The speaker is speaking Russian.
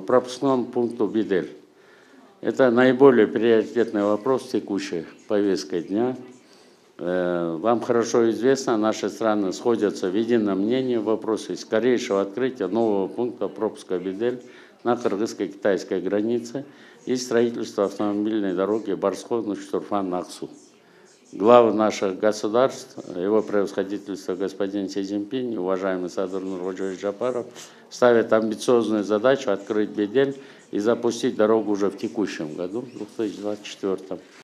пропускному пункту Бидель. Это наиболее приоритетный вопрос текущей повестки дня. Вам хорошо известно, наши страны сходятся в едином мнении в вопросе скорейшего открытия нового пункта пропуска Бидель на кыргызско-китайской границе и строительства автомобильной дороги Барсховна-Чтурфан-Аксу. Главы наших государств, его превосходительство господин Си Цзиньпин и уважаемый Садыр Нуркожоевич Жапаров ставят амбициозную задачу открыть Бидель и запустить дорогу уже в текущем году, в 2024.